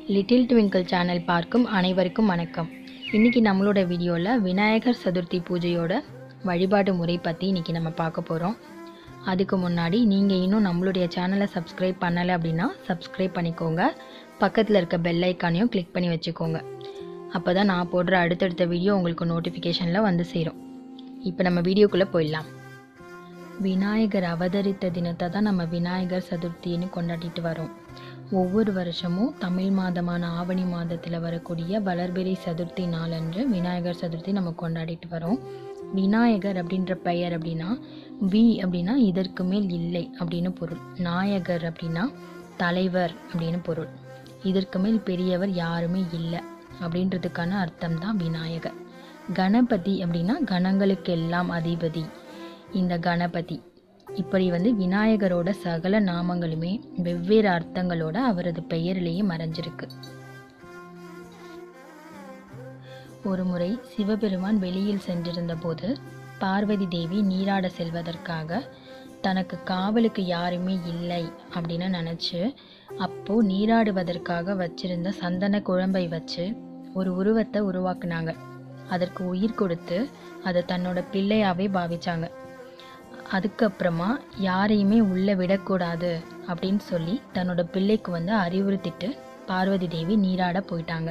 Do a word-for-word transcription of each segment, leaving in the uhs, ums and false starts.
Little twinkle channel பார்க்கும் அனைவருக்கும் வணக்கம். இன்றைக்கி நம்மளோட வீடியோவில் விநாயகர் சதுர்த்தி பூஜையோட வழிபாடு முறை பற்றி இன்றைக்கி நம்ம பார்க்க போகிறோம். அதுக்கு முன்னாடி நீங்கள் இன்னும் நம்மளுடைய சேனலை சப்ஸ்கிரைப் பண்ணலை அப்படின்னா சப்ஸ்கிரைப் பண்ணிக்கோங்க. பக்கத்தில் இருக்க பெல் ஐக்கானையும் கிளிக் பண்ணி வச்சுக்கோங்க. அப்போ தான் நான் போடுற அடுத்தடுத்த வீடியோ உங்களுக்கு நோட்டிஃபிகேஷனில் வந்து சேரும். இப்போ நம்ம வீடியோக்குள்ளே போயிடலாம். விநாயகர் அவதரித்த தினத்தை தான் நம்ம விநாயகர் சதுர்த்தின்னு கொண்டாடிட்டு வரோம். ஒவ்வொரு வருஷமும் தமிழ் மாதமான ஆவணி மாதத்தில் வரக்கூடிய வளர்பிறை சதுர்த்தி நாளன்று விநாயகர் சதுர்த்தி நம்ம கொண்டாடிட்டு வரோம். விநாயகர் அப்படின்ற பெயர் அப்படின்னா வி அப்படின்னா இதற்கு மேல் இல்லை அப்படின்னு பொருள். நாயகர் அப்படின்னா தலைவர் அப்படின்னு பொருள். இதற்கு மேல் பெரியவர் யாருமே இல்லை அப்படின்றதுக்கான அர்த்தம் தான் விநாயகர். கணபதி அப்படின்னா கணங்களுக்கெல்லாம் அதிபதி. இந்த கணபதி இப்படி வந்து விநாயகரோட சகல நாமங்களுமே வெவ்வேறு அர்த்தங்களோட அவரது பெயரிலேயே மறைஞ்சிருக்கு. ஒரு முறை சிவபெருமான் வெளியில் சென்றிருந்த போது பார்வதி தேவி நீராட செல்வதற்காக தனக்கு காவலுக்கு யாருமே இல்லை அப்படின்னு நினச்சி அப்போ நீராடுவதற்காக வச்சிருந்த சந்தன குழம்பை வச்சு ஒரு உருவத்தை உருவாக்குனாங்க. அதற்கு உயிர் கொடுத்து அதை தன்னோட பிள்ளையாவே பாவிச்சாங்க. அதுக்கப்புறமா யாரையுமே உள்ளே விடக்கூடாது அப்படின்னு சொல்லி தன்னோட பிள்ளைக்கு வந்து அறிவுறுத்திட்டு பார்வதி தேவி நீராட போயிட்டாங்க.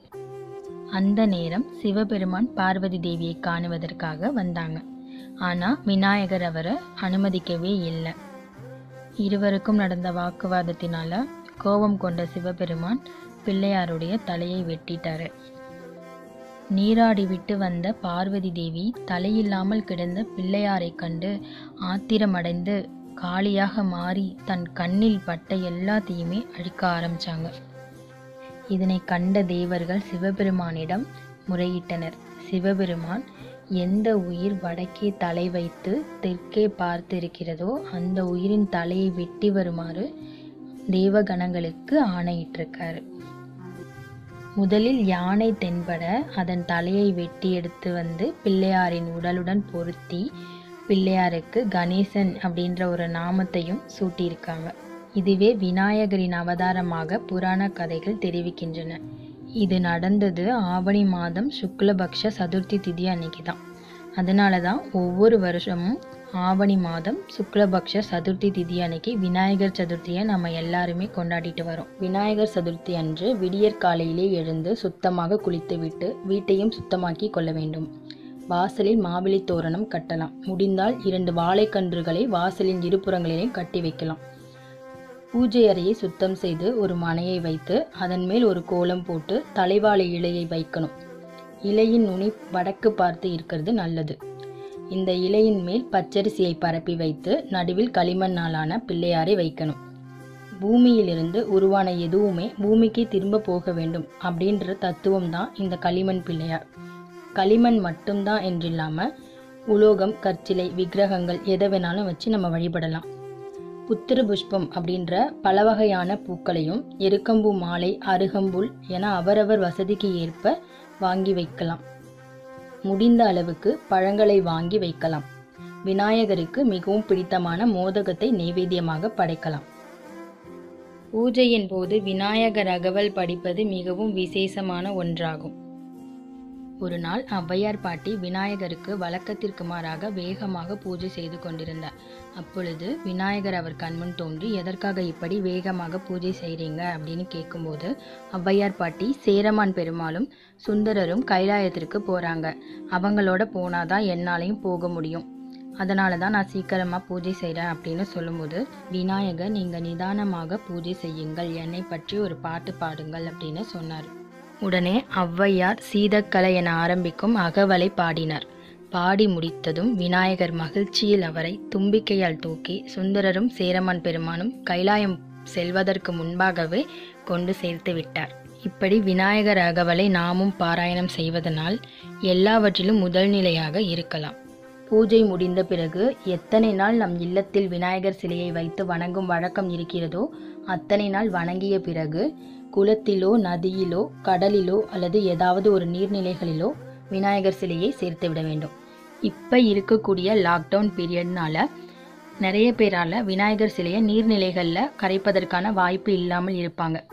அந்த நேரம் சிவபெருமான் பார்வதி தேவியை காணுவதற்காக வந்தாங்க. ஆனால் விநாயகர் அவரை அனுமதிக்கவே இல்லை. இருவருக்கும் நடந்த வாக்குவாதத்தினால கோபம் கொண்ட சிவபெருமான் பிள்ளையாருடைய தலையை வெட்டிட்டாரு. நீராடி விட்டு வந்த பார்வதி தேவி தலையில்லாமல் கிடந்த பிள்ளையாரை கண்டு ஆத்திரமடைந்து காளியாக மாறி தன் கண்ணில் பட்ட எல்லாத்தையுமே அழிக்க ஆரம்பிச்சாங்க. இதனை கண்ட தேவர்கள் சிவபெருமானிடம் முறையிட்டனர். சிவபெருமான் எந்த உயிர் வடக்கே தலை வைத்து தெற்கே பார்த்து இருக்கிறதோ அந்த உயிரின் தலையை வெட்டி வருமாறு தேவகணங்களுக்கு ஆணையிட்டிருக்காரு. முதலில் யானை தென்பட அதன் தலையை வெட்டி எடுத்து வந்து பிள்ளையாரின் உடலுடன் பொருத்தி பிள்ளையாருக்கு கணேசன் அப்படின்ற ஒரு நாமத்தையும் சூட்டியிருக்காங்க. இதுவே விநாயகரின் அவதாரமாக புராண கதைகள் தெரிவிக்கின்றன. இது நடந்தது ஆவணி மாதம் சுக்லபக்ஷ சதுர்த்தி திதி அன்னைக்கு தான். அதனால தான் ஒவ்வொரு வருஷமும் ஆவணி மாதம் சுக்லபக்ஷ சதுர்த்தி திதி அன்னைக்கு விநாயகர் சதுர்த்தியை நம்ம எல்லாருமே கொண்டாடிட்டு வரோம். விநாயகர் சதுர்த்தி அன்று விடியற் காலையிலே எழுந்து சுத்தமாக குளித்துவிட்டு வீட்டையும் சுத்தமாக்கி கொள்ள வேண்டும். வாசலில் மாவிலை தோரணம் கட்டலாம். முடிந்தால் இரண்டு வாழைக்கன்றுகளை வாசலின் இருபுறங்களிலே கட்டி வைக்கலாம். பூஜை அறையை சுத்தம் செய்து ஒரு மனையை வைத்து அதன் மேல் ஒரு கோலம் போட்டு தலைவாழை இலையை வைக்கணும். இலையின் நுனி வடக்கு பார்த்து இருக்கிறது நல்லது. இந்த இலையின் மேல் பச்சரிசியை பரப்பி வைத்து நடுவில் களிமண்ணாலான பிள்ளையாரை வைக்கணும். பூமியிலிருந்து உருவான எதுவுமே பூமிக்கு திரும்ப போக வேண்டும் அப்படின்ற தத்துவம் தான் இந்த களிமண் பிள்ளையார். களிமண் மட்டும்தான் என்றில்லாமல் உலோகம், கற்சிலை, விக்கிரகங்கள் எதை வேணாலும் வச்சு நம்ம வழிபடலாம். புத்திர புஷ்பம் அப்படின்ற பல வகையான பூக்களையும் எருக்கம்பூ மாலை, அருகம்புல் என அவரவர் வசதிக்கு ஏற்ப வாங்கி வைக்கலாம். முடிந்த அளவுக்கு பழங்களை வாங்கி வைக்கலாம். விநாயகருக்கு மிகவும் பிடித்தமான மோதகத்தை நைவேத்தியமாக படைக்கலாம். பூஜையின் போது விநாயகர் அகவல் படிப்பது மிகவும் விசேஷமான ஒன்றாகும். ஒரு நாள் ஔவையார் பாட்டி விநாயகருக்கு வழக்கத்திற்கு மாறாக வேகமாக பூஜை செய்து கொண்டிருந்தார். அப்பொழுது விநாயகர் அவர் கண்முன் தோன்றி எதற்காக இப்படி வேகமாக பூஜை செய்கிறீங்க அப்படின்னு கேட்கும்போது ஔவையார் பாட்டி சேரமான் பெருமாளும் சுந்தரரும் கைலாயத்திற்கு போகிறாங்க, அவங்களோட போனாதான் என்னாலையும் போக முடியும், அதனால தான் நான் சீக்கிரமாக பூஜை செய்கிறேன் அப்படின்னு சொல்லும்போது விநாயகர் நீங்கள் நிதானமாக பூஜை செய்யுங்கள், என்னை பற்றி ஒரு பாட்டு பாடுங்கள் அப்படின்னு சொன்னார். உடனே ஔவையார் சீதக்கலை என ஆரம்பிக்கும் அகவலை பாடினார். பாடி முடித்ததும் விநாயகர் மகிழ்ச்சியில் அவரை தும்பிக்கையால் தூக்கி சுந்தரரும் சேரமான் பெருமானும் கைலாயம் செல்வதற்கு முன்பாகவே கொண்டு சேர்த்து விட்டார். இப்படி விநாயகர் அகவலை நாமும் பாராயணம் செய்வதனால் எல்லாவற்றிலும் முதல் நிலையாக இருக்கலாம். பூஜை முடிந்த பிறகு எத்தனை நாள் நம் இல்லத்தில் விநாயகர் சிலையை வைத்து வணங்கும் வழக்கம் இருக்கிறதோ அத்தனை நாள் வணங்கிய பிறகு குளத்திலோ, நதியிலோ, கடலிலோ அல்லது ஏதாவது ஒரு நீர்நிலைகளிலோ விநாயகர் சிலையை சேர்த்து விட வேண்டும். இப்போ இருக்கக்கூடிய லாக்டவுன் பீரியட்னால நிறைய பேரால் விநாயகர் சிலையை நீர்நிலைகளில் கரைப்பதற்கான வாய்ப்பு இல்லாமல் இருப்பாங்க.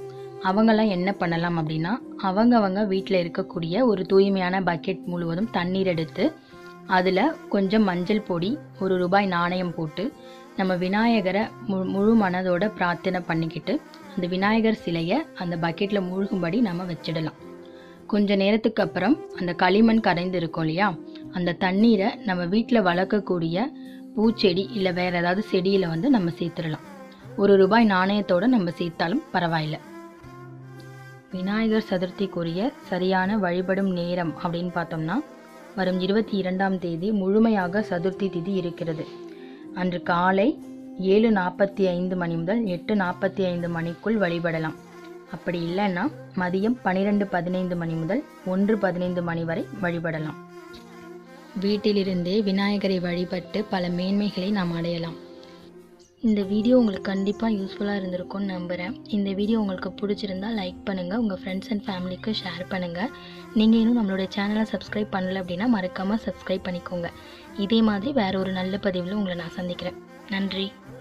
அவங்கெல்லாம் என்ன பண்ணலாம் அப்படின்னா, அவங்கவங்க வீட்டில் இருக்கக்கூடிய ஒரு தூய்மையான பக்கெட் முழுவதும் தண்ணீர் எடுத்து அதில் கொஞ்சம் மஞ்சள் பொடி, ஒரு ரூபாய் நாணயம் போட்டு நம்ம விநாயகரை மு முழு மனதோட பிரார்த்தனை பண்ணிக்கிட்டு அந்த விநாயகர் சிலையை அந்த பக்கெட்டில் மூழ்கும்படி நம்ம வச்சிடலாம். கொஞ்ச நேரத்துக்கு அப்புறம் அந்த களிமண் கரைந்து இருக்கும் இல்லையா, அந்த தண்ணீரை நம்ம வீட்டில் வளர்க்கக்கூடிய பூச்செடி இல்லை வேறு ஏதாவது செடியில் வந்து நம்ம சேர்த்துடலாம். ஒரு ரூபாய் நாணயத்தோடு நம்ம சேர்த்தாலும் பரவாயில்லை. விநாயகர் சதுர்த்திக்குரிய சரியான வழிபடும் நேரம் அப்படின்னு பார்த்தோம்னா, வரும் இருபத்தி இரண்டாம் தேதி முழுமையாக சதுர்த்தி திதி இருக்கிறது. அன்று காலை ஏழு நாற்பத்தி ஐந்து மணி முதல் எட்டு நாற்பத்தி ஐந்து மணிக்குள் வழிபடலாம். அப்படி இல்லைன்னா மதியம் பன்னிரெண்டு பதினைந்து மணி முதல் ஒன்று பதினைந்து மணி வரை வழிபடலாம். வீட்டிலிருந்தே விநாயகரை வழிபட்டு பல மேன்மைகளை நாம் அடையலாம். இந்த வீடியோ உங்களுக்கு கண்டிப்பாக யூஸ்ஃபுல்லாக இருந்திருக்கும்னு நம்புகிறேன். இந்த வீடியோ உங்களுக்கு பிடிச்சிருந்தா லைக் பண்ணுங்கள், உங்கள் ஃப்ரெண்ட்ஸ் அண்ட் ஃபேமிலிக்கு ஷேர் பண்ணுங்கள். நீங்கள் இன்னும் நம்மளோட சேனலை சப்ஸ்கிரைப் பண்ணலை அப்படின்னா மறக்காமல் சப்ஸ்கிரைப் பண்ணிக்கோங்க. இதே மாதிரி வேறு ஒரு நல்ல பதிவில் உங்களை நான் சந்திக்கிறேன். நன்றி.